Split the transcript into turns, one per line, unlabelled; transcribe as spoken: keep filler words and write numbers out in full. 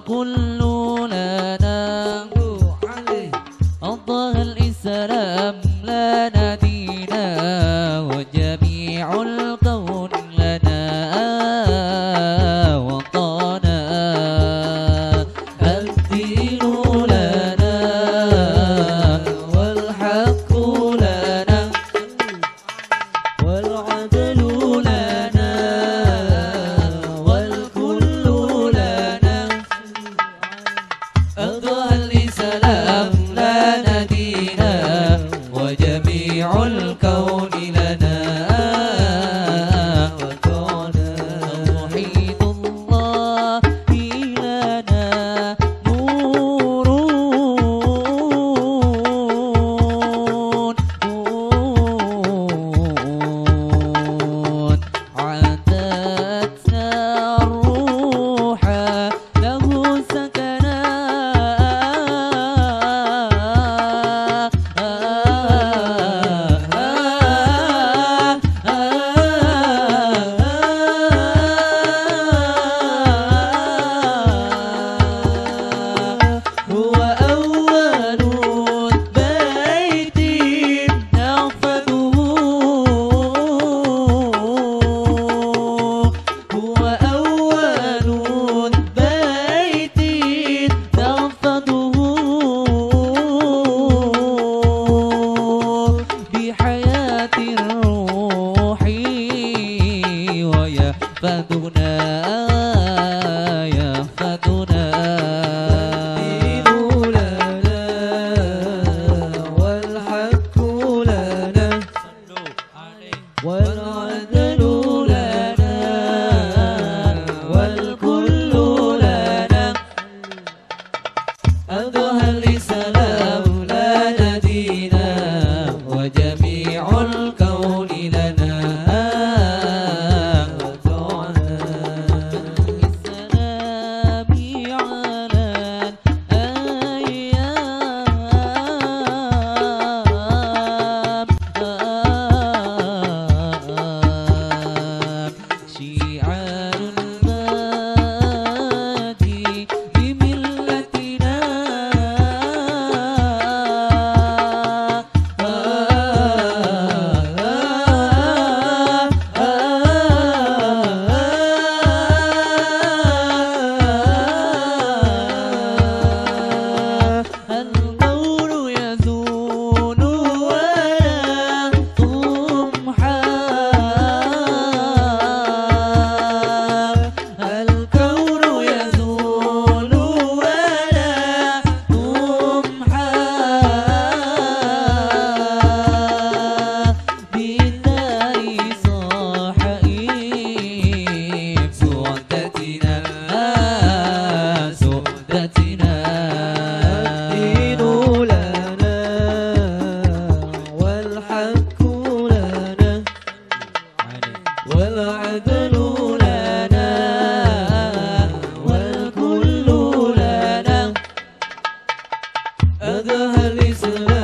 والكل لنا أضاء الإسلام لنا دينا وجميع الكون لنا وطنا الدين لنا والحق لنا والعدل لنا والكل لنا أضاء الإسلام لنا دينا وجميع الكون لنا وطنا توحيد الله لنا نور عادتنا الروح له سكنا هو أول بيت نحفظه هو أول بيت نحفظه بحياة الروح ويحفظنا يحفظنا والعدل لنا والكل لنا أضاء الإسلام لنا دينا وجميع الكون لنا وطنا السلام على الأيام شعار المهدي بملتنا القول يزول ولا تمحى الكون يزول ولا تمحى بالله صاح إيب سعدتنا سعدتنا الدين لنا والحق لنا والعدل لنا والكل لنا أضاء الإسلام